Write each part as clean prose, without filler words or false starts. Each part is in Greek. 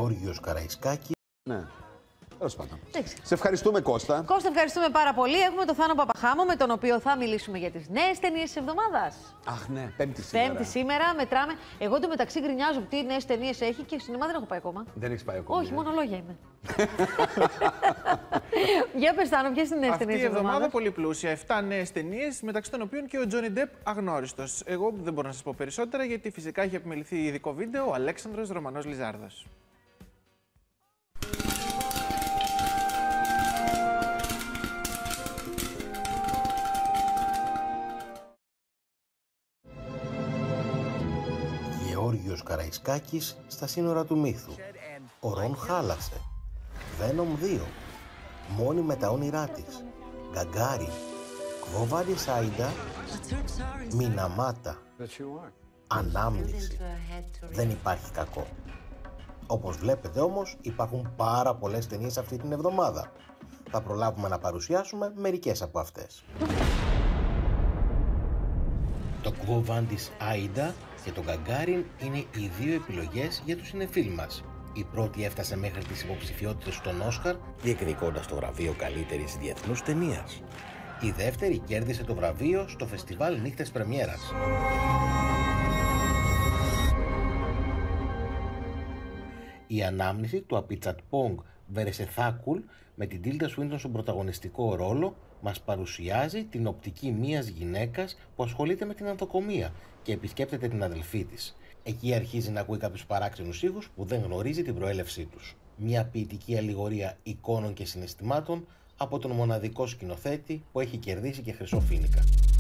Γεώργιος Καραϊσκάκης. Ναι. Τέλος πάντων. Σε ευχαριστούμε, Κώστα. Κώστα, ευχαριστούμε πάρα πολύ. Έχουμε τον Θάνο Παπαχάμο, με τον οποίο θα μιλήσουμε για τις νέες ταινίες της εβδομάδας. Αχ, ναι, Πέμπτη σήμερα. Πέμπτη σήμερα, μετράμε. Εγώ εντωμεταξύ γκρινιάζω τι νέες ταινίες έχει και σινεμά δεν έχω πάει ακόμα. Δεν έχεις πάει ακόμα. Όχι, μόνο λόγια είμαι. Για πες, Θάνο, ποιες είναι οι νέες ταινίες της εβδομάδας? Αυτή η εβδομάδα πολύ πλούσια. 7 νέες ταινίες, μεταξύ των οποίων και ο Τζόνι Ντεπ αγνώριστος. Εγώ δεν μπορώ να σας πω περισσότερα, γιατί φυσικά έχει επιμεληθεί ειδικό βίντεο ο Αλέξανδρος, Ρωμανός Λιζάρδος. Γεώργιος Καραϊσκάκης στα σύνορα του μύθου. Ο Ρον χάλασε. Βένομ 2. Μόνη με τα όνειρά της. Γκαγκάρι. Κβόβαρη Σάιντα. Μιναμάτα. Ανάμνηση. Δεν υπάρχει κακό. Όπως βλέπετε όμως υπάρχουν πάρα πολλές ταινίες αυτή την εβδομάδα. Θα προλάβουμε να παρουσιάσουμε μερικές από αυτές. Το Κβόβαν της Άιντα και το Γκαγκάριν είναι οι δύο επιλογές για τους συνεφίλ μας. Η πρώτη έφτασε μέχρι τις υποψηφιότητες στον Όσκαρ, διεκδικώντας το βραβείο καλύτερης διεθνούς ταινίας. Η δεύτερη κέρδισε το βραβείο στο φεστιβάλ Νύχτες Πρεμιέρας. Η ανάμνηση του Απιτσατπόγκ Βερεσεθάκουλ με την Τίλτα Σουίντον στον πρωταγωνιστικό ρόλο μας παρουσιάζει την οπτική μιας γυναίκας που ασχολείται με την ανθοκομεία και επισκέπτεται την αδελφή της. Εκεί αρχίζει να ακούει κάποιους παράξενους ήχους που δεν γνωρίζει την προέλευσή τους. Μια ποιητική αλληγορία εικόνων και συναισθημάτων από τον μοναδικό σκηνοθέτη που έχει κερδίσει και χρυσό φοίνικα.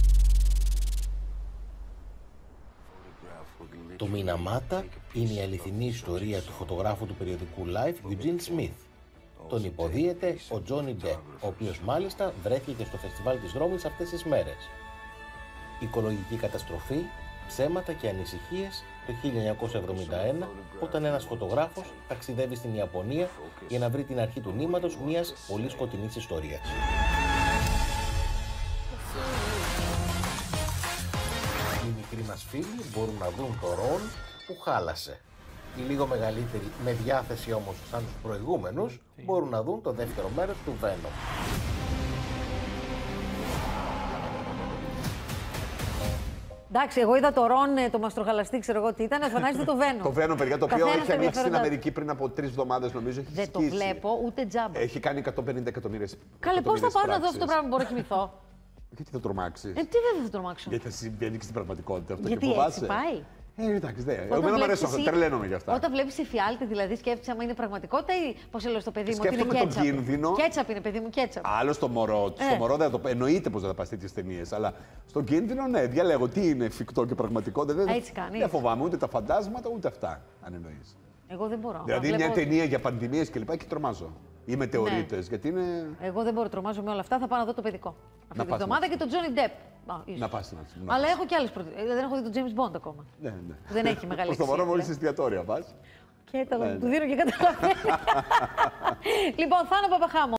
Το Μιναμάτα είναι η αληθινή ιστορία του φωτογράφου του περιοδικού Life Eugene Smith. Τον υποδίεται ο Τζόνι Ντεπ, ο οποίος μάλιστα βρέθηκε στο φεστιβάλ της Ρώμης αυτές τις μέρες. Οικολογική καταστροφή, ψέματα και ανησυχίες το 1971, όταν ένας φωτογράφος ταξιδεύει στην Ιαπωνία για να βρει την αρχή του νήματος μιας πολύ σκοτεινής ιστορίας. Οι μικροί μας φίλοι μπορούν να δουν το Ρον που χάλασε. Οι λίγο μεγαλύτεροι, με διάθεση όμως σαν τους προηγούμενους, μπορούν να δουν το δεύτερο μέρος του Βένομ. Εντάξει, εγώ είδα το Ρον, το μαστροχαλαστή, ξέρω εγώ τι ήταν, φανάζεται το Βένομ. Το Βένομ, παιδιά, το οποίο έχει ανοίξει στην Αμερική πριν από 3 εβδομάδες, νομίζω. Έχει δεν σκίσει. το βλέπω ούτε τζάμπα. Έχει κάνει 150 εκατομμύρια. Καλέ, πώς θα πάω να δω αυτό το πράγμα που μπορώ να κοιμηθώ? Γιατί θα τρομάξεις? Τι δεν θα τρομάξω? Γιατί θα συμβαίνει και στην πραγματικότητα αυτό. Γιατί και έτσι πάει? Εντάξει, δεν. Εμένα μου αρέσει αυτό, τρελαίνομαι γι' αυτά. Όταν βλέπεις εφιάλτη, δηλαδή σκέφτεσαι άμα είναι πραγματικότητα ή πώς λέω στο παιδί μου ότι είναι κέτσαπ. Σκέφτομαι τον κίνδυνο. Κέτσαπ είναι, παιδί μου, κέτσαπ. Άλλο στο μωρό. Στο μωρό δεν θα το εννοείται πως δεν θα πας τέτοιες ταινίες. Αλλά στον κίνδυνο, ναι, διαλέγω τι είναι εφικτό και πραγματικότητα. Έτσι κάνει. Δεν φοβάμαι ούτε τα φαντάσματα ούτε αυτά, αν εννοείς. Εγώ δεν μπορώ. Δηλαδή μια ταινία για πανδημίες και λοιπά και τρομάζω. Ή μετεωρίτες, ναι. Γιατί είναι. Εγώ δεν μπορώ, τρομάζω με όλα αυτά. Θα πάω να δω το παιδικό. Αυτή την εβδομάδα και τον Τζόνι Ντεπ. Να πας. Αλλά έχω και άλλες δεν έχω δει τον James Bond ακόμα. Ναι. Δεν έχει μεγάλη αξία. Στο μωρό μόλις εστιατόρια πας. Και του δίνω και καταλαβαίνει. Λοιπόν, Θάνο Παπαχάμο.